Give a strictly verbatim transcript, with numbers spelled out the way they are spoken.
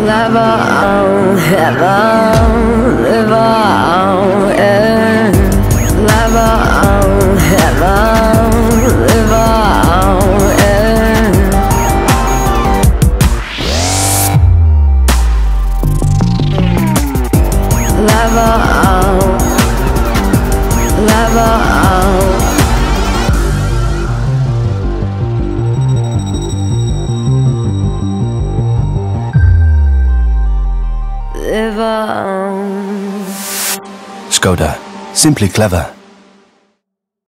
Live on, live on, live on, yeah. Live on, live on, live on, yeah. Live on, live on. Live on. Skoda. Simply clever.